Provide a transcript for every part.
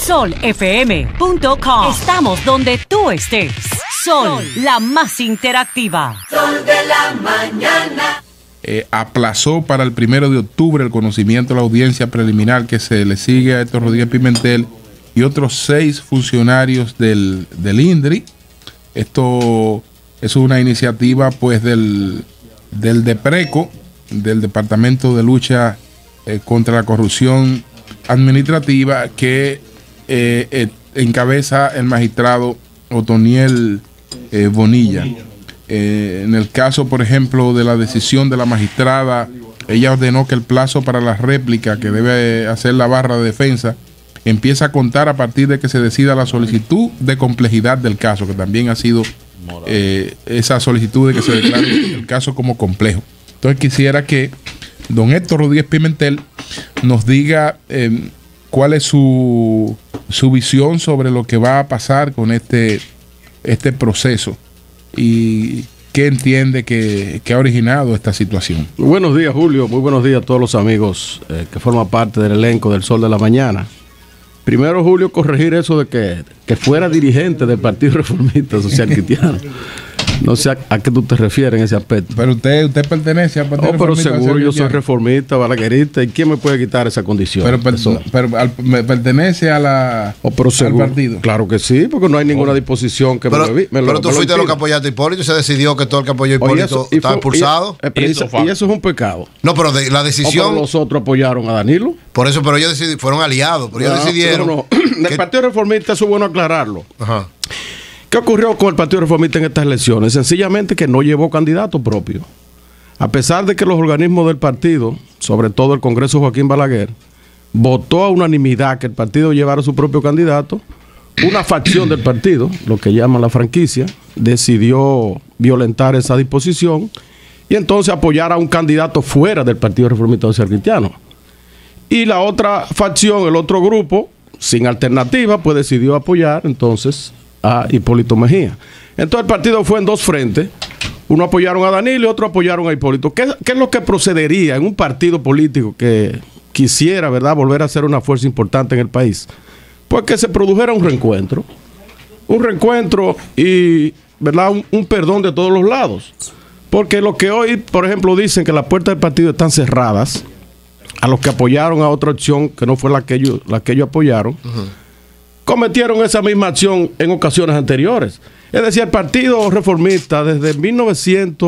solfm.com. Estamos donde tú estés. Sol, la más interactiva. Sol de la mañana. Aplazó para el 1 de octubre el conocimiento de la audiencia preliminar que se le sigue a Héctor Rodríguez Pimentel y otros 6 funcionarios del INDRI. Esto es una iniciativa pues del DEPRECO, del Departamento de Lucha contra la Corrupción Administrativa, que encabeza el magistrado Otoniel Bonilla. En el caso, por ejemplo, de la decisión de la magistrada, ella ordenó que el plazo para la réplica que debe hacer la barra de defensa empieza a contar a partir de que se decida la solicitud de complejidad del caso, que también ha sido esa solicitud de que se declare el caso como complejo. Entonces quisiera que don Héctor Rodríguez Pimentel nos diga cuál es su visión sobre lo que va a pasar con este proceso y qué entiende que ha originado esta situación. Muy buenos días, Julio. Muy buenos días a todos los amigos que forman parte del elenco del Sol de la Mañana. Primero, Julio, corregir eso de que fuera dirigente del Partido Reformista Social Cristiano. No sé a qué tú te refieres en ese aspecto. Pero usted pertenece al Partido Reformista. Pero seguro yo soy reformista, balaguerista. ¿Y quién me puede quitar esa condición? Pero pertenece a al partido. Claro que sí, porque no hay ninguna disposición que pero tú fuiste lo que apoyaste a Hipólito y se decidió que todo el que apoyó a Hipólito estaba expulsado. Y eso es un pecado. No, pero la decisión. Los otros apoyaron a Danilo. Por eso, pero ellos fueron aliados. Pero ellos decidieron. El Partido Reformista, eso es bueno aclararlo. Ajá. ¿Qué ocurrió con el Partido Reformista en estas elecciones? Sencillamente que no llevó candidato propio. A pesar de que los organismos del partido, sobre todo el Congreso Joaquín Balaguer, votó a unanimidad que el partido llevara su propio candidato, una facción del partido, lo que llaman la franquicia, decidió violentar esa disposición y entonces apoyar a un candidato fuera del Partido Reformista Social Cristiano. Y la otra facción, el otro grupo, sin alternativa, pues decidió apoyar entonces a Hipólito Mejía. Entonces el partido fue en dos frentes. Uno apoyaron a Danilo y otro apoyaron a Hipólito. ¿Qué es lo que procedería en un partido político que quisiera, ¿verdad?, volver a ser una fuerza importante en el país? Pues que se produjera un reencuentro y, ¿verdad?, un perdón de todos los lados. Porque lo que hoy, por ejemplo, dicen que las puertas del partido están cerradas a los que apoyaron a otra opción que no fue la que ellos apoyaron. Cometieron esa misma acción en ocasiones anteriores. Es decir, el Partido Reformista desde 1900,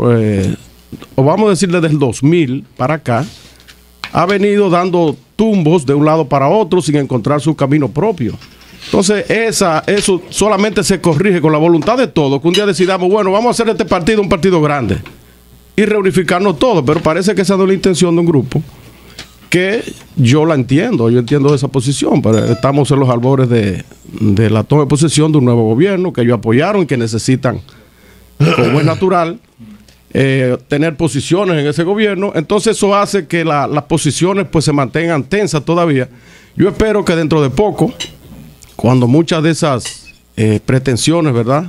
o vamos a decir desde el 2000 para acá, ha venido dando tumbos de un lado para otro sin encontrar su camino propio. Entonces, eso solamente se corrige con la voluntad de todos, que un día decidamos, bueno, vamos a hacer este partido un partido grande y reunificarnos todos, pero parece que esa no es la intención de un grupo que yo entiendo esa posición, pero estamos en los albores de la toma de posesión de un nuevo gobierno que ellos apoyaron y que necesitan, como es natural, tener posiciones en ese gobierno. Entonces eso hace que las posiciones pues se mantengan tensas todavía. Yo espero que dentro de poco, cuando muchas de esas pretensiones, ¿verdad?,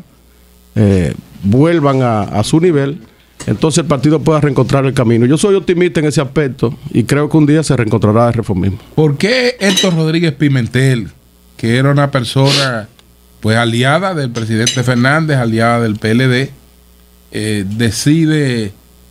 vuelvan a su nivel, entonces el partido pueda reencontrar el camino. Yo soy optimista en ese aspecto y creo que un día se reencontrará el reformismo. ¿Por qué Héctor Rodríguez Pimentel, que era una persona pues aliada del presidente Fernández, aliada del PLD, decide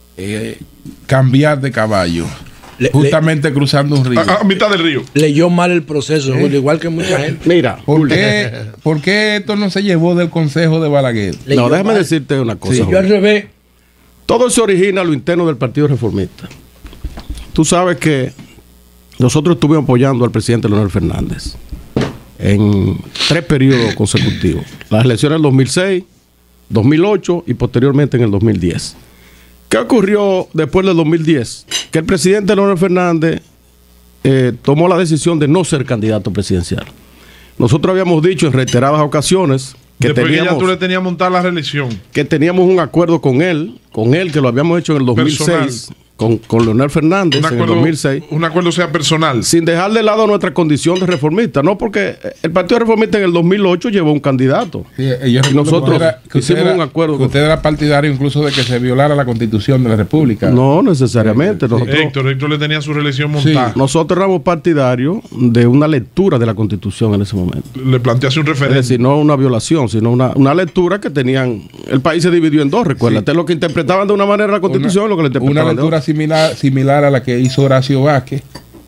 cambiar de caballo? Justamente cruzando un río. A mitad del río. Leyó mal el proceso, Julio, igual que mucha gente. Mira, ¿por qué esto no se llevó del Consejo de Balaguer? No, déjame decirte una cosa. Sí, yo al revés. Todo se origina a lo interno del Partido Reformista. Tú sabes que nosotros estuvimos apoyando al presidente Leonel Fernández en 3 periodos consecutivos. Las elecciones del 2006, 2008 y posteriormente en el 2010. ¿Qué ocurrió después del 2010? Que el presidente Leonel Fernández tomó la decisión de no ser candidato presidencial. Nosotros habíamos dicho en reiteradas ocasiones que ya tú le tenías montada la reelección. Que teníamos un acuerdo con él que lo habíamos hecho en el 2006. con Leonel Fernández en el 2006. Un acuerdo sea personal. Sin dejar de lado nuestra condición de reformista, ¿no? Porque el Partido Reformista en el 2008 llevó un candidato. Sí, y nosotros hicimos un acuerdo. Que usted era partidario incluso de que se violara la Constitución de la República. No necesariamente. Héctor le tenía su reelección montada. Sí, nosotros éramos partidarios de una lectura de la Constitución en ese momento. Le planteaste un referéndum. Es decir, no una violación, sino una lectura que tenían. El país se dividió en dos, recuérdate. Sí. Lo que interpretaban de una manera la Constitución y lo que le interpretaban una lectura similar a la que hizo Horacio Vázquez.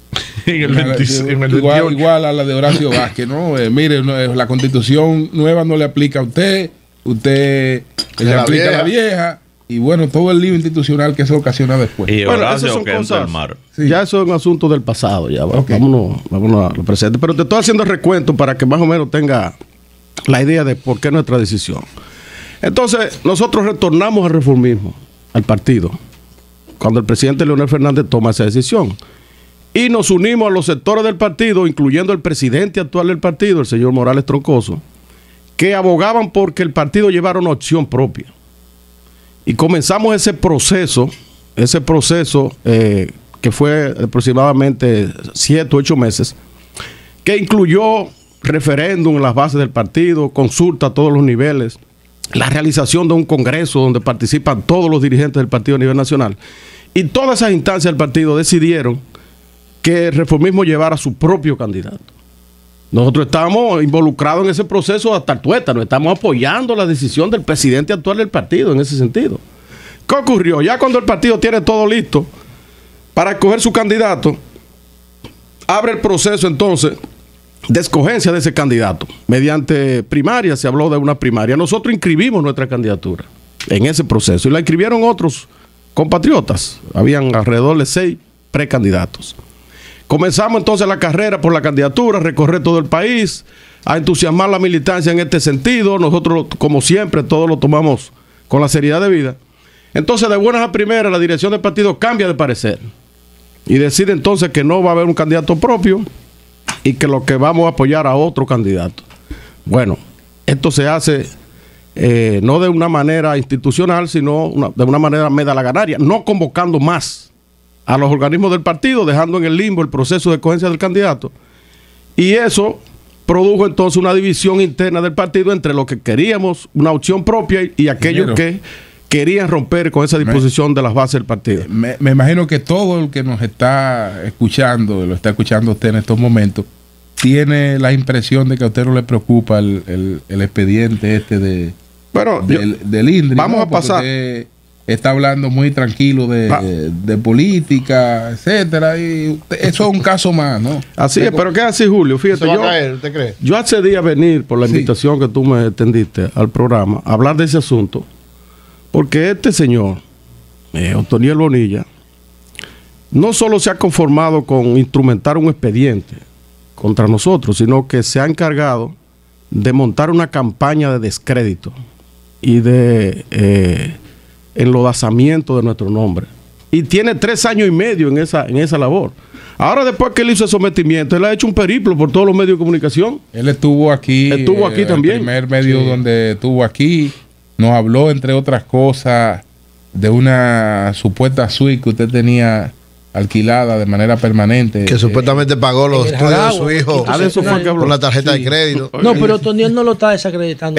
Igual a la de Horacio Vázquez, ¿no? Mire, la Constitución nueva no le aplica a usted le aplica a la vieja. Y bueno, todo el lío institucional que eso ocasiona después. Y Horacio, son cosas, sí. Ya eso es un asunto del pasado. Ya okay. Vámonos a lo presente. Pero te estoy haciendo el recuento para que más o menos tenga la idea de por qué nuestra decisión. Entonces, nosotros retornamos al reformismo, al partido, cuando el presidente Leonel Fernández toma esa decisión. Y nos unimos a los sectores del partido, incluyendo el presidente actual del partido, el señor Morales Troncoso, que abogaban porque el partido llevara una opción propia. Y comenzamos ese proceso que fue aproximadamente 7 o 8 meses, que incluyó referéndum en las bases del partido, consulta a todos los niveles, la realización de un congreso donde participan todos los dirigentes del partido a nivel nacional. Y todas esas instancias del partido decidieron que el reformismo llevara a su propio candidato. Nosotros estamos involucrados en ese proceso hasta el tuétano, estamos apoyando la decisión del presidente actual del partido en ese sentido. ¿Qué ocurrió? Ya cuando el partido tiene todo listo para escoger su candidato, abre el proceso entonces de escogencia de ese candidato. Mediante primaria, se habló de una primaria. Nosotros inscribimos nuestra candidatura en ese proceso y la inscribieron otros compatriotas. Habían alrededor de 6 precandidatos. Comenzamos entonces la carrera por la candidatura, recorrer todo el país, a entusiasmar la militancia en este sentido. Nosotros, como siempre, todo lo tomamos con la seriedad debida. Entonces, de buenas a primeras, la dirección del partido cambia de parecer y decide entonces que no va a haber un candidato propio y que lo que vamos a apoyar a otro candidato. Bueno, esto se hace no de una manera institucional, sino de una manera medalaganaria, no convocando más a los organismos del partido, dejando en el limbo el proceso de escogencia del candidato. Y eso produjo entonces una división interna del partido entre los que queríamos una opción propia y aquellos que querían romper con esa disposición de las bases del partido. Me imagino que todo el que nos está escuchando, lo está escuchando usted en estos momentos, tiene la impresión de que a usted no le preocupa el expediente del INDRI. Vamos a pasar. Está hablando muy tranquilo de política, etcétera, y eso es un caso más, ¿no? Así es, pero ¿qué es así, Julio? Fíjate, ¿usted cree? Yo accedí a venir por la invitación que tú me extendiste al programa, a hablar de ese asunto, porque este señor, Otoniel Bonilla, no solo se ha conformado con instrumentar un expediente contra nosotros, sino que se ha encargado de montar una campaña de descrédito y de enlodazamiento de nuestro nombre. Y tiene 3 años y medio en esa labor. Ahora, después que él hizo el sometimiento, él ha hecho un periplo por todos los medios de comunicación. Él estuvo aquí. Estuvo aquí también. El primer medio donde estuvo aquí. Nos habló, entre otras cosas, de una supuesta suite que usted tenía alquilada de manera permanente. Que supuestamente pagó los estudios de su hijo con la tarjeta de crédito. No, pero Otoniel no lo está desacreditando.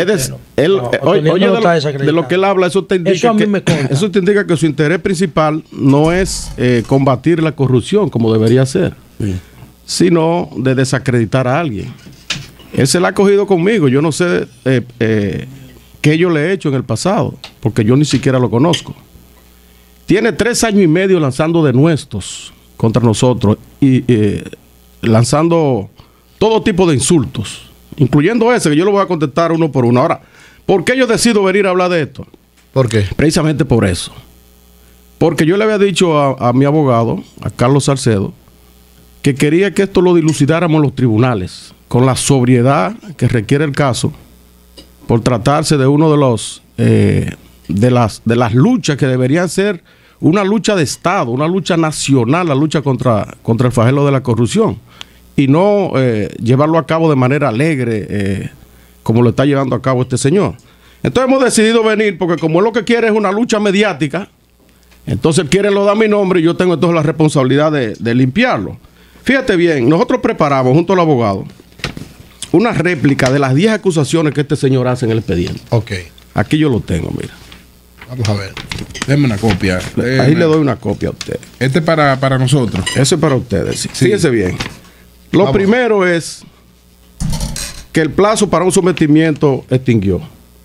De lo que él habla, eso te indica, eso a mí me consta. Eso te indica que su interés principal no es combatir la corrupción como debería ser, sino de desacreditar a alguien. Él se la ha cogido conmigo. Yo no sé qué yo le he hecho en el pasado, porque yo ni siquiera lo conozco. Tiene 3 años y medio lanzando denuestos contra nosotros y lanzando todo tipo de insultos, incluyendo ese, que yo lo voy a contestar uno por uno. Ahora, ¿por qué yo decido venir a hablar de esto? ¿Por qué? Precisamente por eso. Porque yo le había dicho a mi abogado, a Carlos Salcedo, que quería que esto lo dilucidáramos en los tribunales, con la sobriedad que requiere el caso, por tratarse de uno de los de las luchas que deberían ser una lucha de Estado, una lucha nacional, la lucha contra el flagelo de la corrupción, y no llevarlo a cabo de manera alegre como lo está llevando a cabo este señor. Entonces hemos decidido venir porque como él lo que quiere es una lucha mediática, Entonces él quiere lo da mi nombre y yo tengo entonces la responsabilidad de limpiarlo. Fíjate bien, nosotros preparamos junto al abogado una réplica de las 10 acusaciones que este señor hace en el expediente. Ok. Aquí yo lo tengo, mira. Vamos a ver. Déme una copia. Ahí le doy una copia a usted. Este es para nosotros. Eso es para ustedes. Sí. Sí. Fíjense bien. Lo primero es que el plazo para un sometimiento extinguió.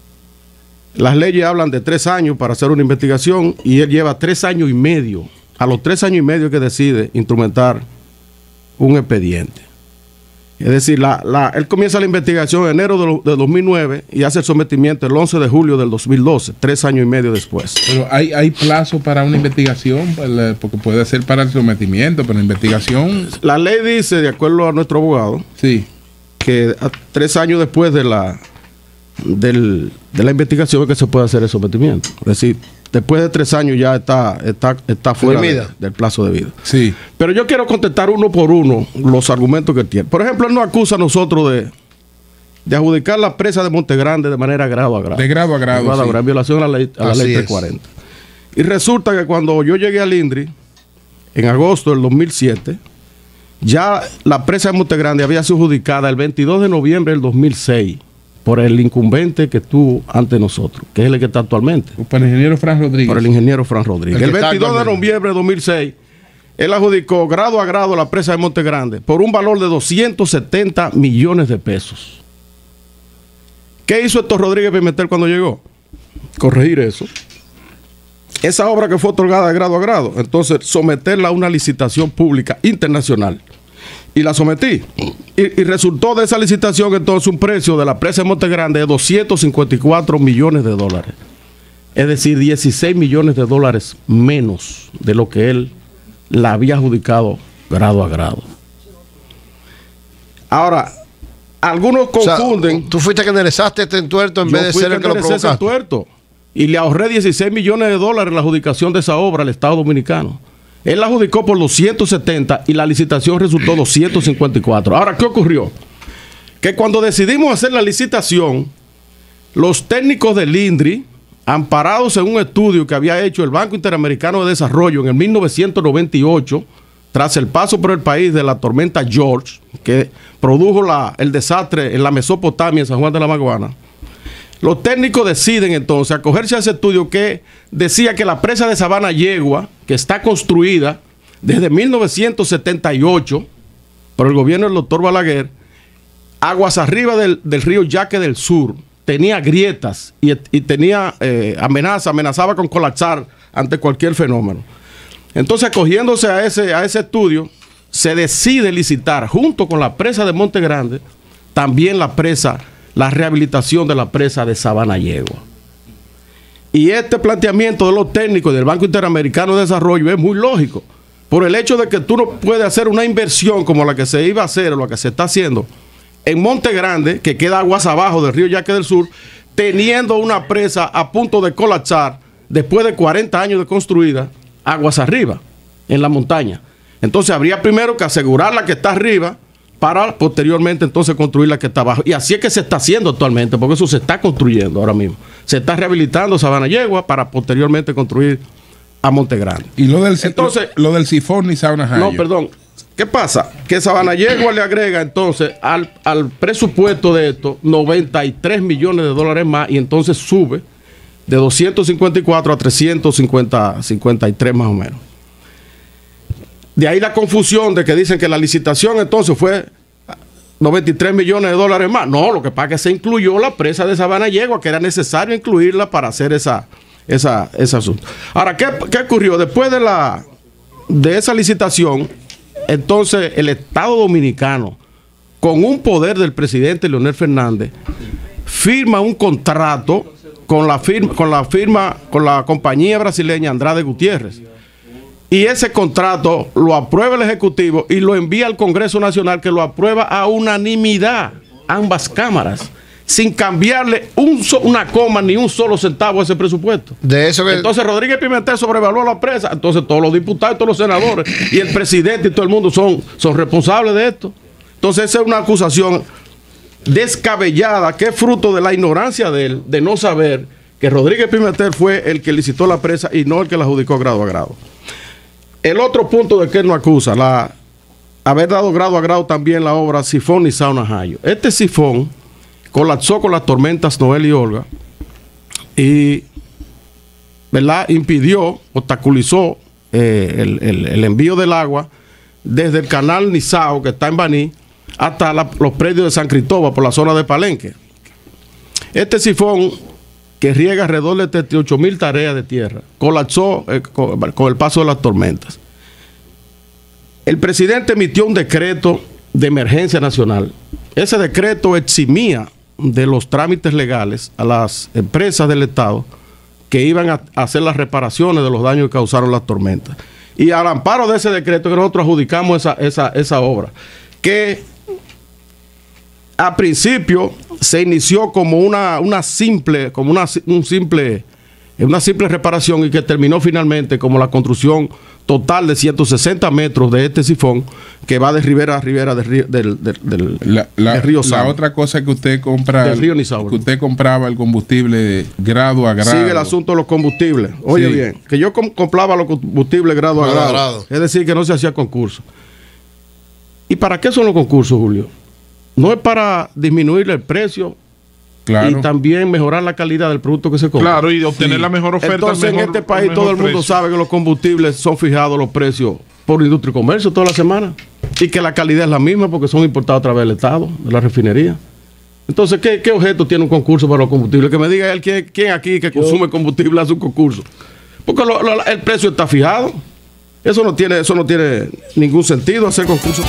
Las leyes hablan de 3 años para hacer una investigación y él lleva 3 años y medio. A los 3 años y medio que decide instrumentar un expediente. Es decir, él comienza la investigación en enero de 2009 y hace el sometimiento el 11 de julio del 2012, 3 años y medio después. Pero hay plazo para una investigación, porque puede ser para el sometimiento, pero la investigación... La ley dice, de acuerdo a nuestro abogado, Sí. que 3 años después de la investigación es que se puede hacer el sometimiento. Es decir, después de 3 años ya está fuera del plazo de vida. Sí. Pero yo quiero contestar uno por uno los argumentos que tiene. Por ejemplo, él nos acusa a nosotros de adjudicar la presa de Montegrande de manera grado a grado. De grado a grado. En violación a la ley 340. Y resulta que cuando yo llegué al INDRI, en agosto del 2007, ya la presa de Montegrande había sido adjudicada el 22 de noviembre del 2006 por el incumbente que estuvo ante nosotros, que es el que está actualmente. Por el ingeniero Fran Rodríguez. Por el ingeniero Fran Rodríguez. El 22 de noviembre de 2006, él adjudicó grado a grado la presa de Montegrande por un valor de 270 millones de pesos. ¿Qué hizo Héctor Rodríguez Pimentel cuando llegó? Corregir eso. Esa obra que fue otorgada de grado a grado, entonces someterla a una licitación pública internacional. Y la sometí. Y resultó de esa licitación entonces un precio de la presa de Montegrande de 254 millones de dólares. Es decir, 16 millones de dólares menos de lo que él la había adjudicado grado a grado. Ahora, algunos confunden. O sea, tú fuiste que enderezaste este entuerto en vez de ser el que lo provocaste. Y le ahorré 16 millones de dólares en la adjudicación de esa obra al Estado Dominicano. Él la adjudicó por 270 y la licitación resultó 254. Ahora, ¿qué ocurrió? Que cuando decidimos hacer la licitación, los técnicos del INDRI, amparados en un estudio que había hecho el Banco Interamericano de Desarrollo en el 1998, tras el paso por el país de la tormenta George, que produjo el desastre en la Mesopotamia, en San Juan de la Maguana, los técnicos deciden entonces acogerse a ese estudio que decía que la presa de Sabana Yegua, que está construida desde 1978 por el gobierno del doctor Balaguer, aguas arriba del río Yaque del Sur, tenía grietas y tenía amenazaba con colapsar ante cualquier fenómeno. Entonces, acogiéndose a ese estudio, se decide licitar junto con la presa de Montegrande también la rehabilitación de la presa de Sabana Yegua. Y este planteamiento de los técnicos del Banco Interamericano de Desarrollo es muy lógico, por el hecho de que tú no puedes hacer una inversión como la que se iba a hacer o la que se está haciendo en Montegrande, que queda aguas abajo del río Yaque del Sur, teniendo una presa a punto de colapsar después de 40 años de construida, aguas arriba, en la montaña. Entonces habría primero que asegurar la que está arriba para posteriormente entonces construir la que está abajo. Y así es que se está haciendo actualmente, porque eso se está construyendo ahora mismo. Se está rehabilitando Sabana Yegua para posteriormente construir a Montegrande. Y lo del sifón y Sabana Jayo. No, perdón. ¿Qué pasa? Que Sabana Yegua le agrega entonces al presupuesto de esto 93 millones de dólares más y entonces sube de 254 a 353 más o menos. De ahí la confusión de que dicen que la licitación entonces fue 93 millones de dólares más. No, lo que pasa es que se incluyó la presa de Sabana Yegua, que era necesario incluirla para hacer ese asunto. Ahora, ¿qué ocurrió? Después de esa licitación, entonces el Estado Dominicano, con un poder del presidente Leonel Fernández, firma un contrato con la compañía brasileña Andrade Gutiérrez. Y ese contrato lo aprueba el Ejecutivo y lo envía al Congreso Nacional, que lo aprueba a unanimidad, ambas cámaras, sin cambiarle una coma ni un solo centavo a ese presupuesto. Entonces Rodríguez Pimentel sobrevaluó la presa. Entonces todos los diputados y todos los senadores y el presidente y todo el mundo son responsables de esto. Entonces esa es una acusación descabellada que es fruto de la ignorancia de él, de no saber que Rodríguez Pimentel fue el que licitó la presa y no el que la adjudicó grado a grado. El otro punto de que él nos acusa, haber dado grado a grado también la obra Sifón y Sauna Jayo. Este sifón colapsó con las tormentas Noel y Olga y, ¿verdad?, impidió, obstaculizó el envío del agua desde el canal Nizao, que está en Baní, hasta los predios de San Cristóbal por la zona de Palenque. Este sifón, que riega alrededor de 38,000 tareas de tierra, colapsó con el paso de las tormentas. El presidente emitió un decreto de emergencia nacional. Ese decreto eximía de los trámites legales a las empresas del Estado que iban a hacer las reparaciones de los daños que causaron las tormentas. Y al amparo de ese decreto que nosotros adjudicamos esa obra, que a principio se inició como una simple reparación y que terminó finalmente como la construcción total de 160 metros de este sifón que va de ribera a ribera del río Sama. La otra cosa que usted compra, del río Nizao, que usted compraba el combustible grado a grado. Sigue el asunto de los combustibles. Oye, sí, bien, que yo compraba los combustibles grado a grado. Es decir, que no se hacía concurso. ¿Y para qué son los concursos, Julio? No es para disminuir el precio, claro, y también mejorar la calidad del producto que se compra. Claro, y obtener la mejor oferta. Entonces, en este país todo el mundo sabe que los combustibles son fijados los precios por industria y comercio toda la semana, y que la calidad es la misma porque son importados a través del Estado, de la refinería. Entonces, ¿qué objeto tiene un concurso para los combustibles? Que me diga él quién aquí que consume combustible hace un concurso. Porque el precio está fijado. Eso no tiene ningún sentido hacer concursos.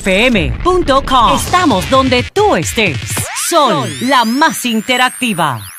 solfm.com. Estamos donde tú estés. Sol, la más interactiva.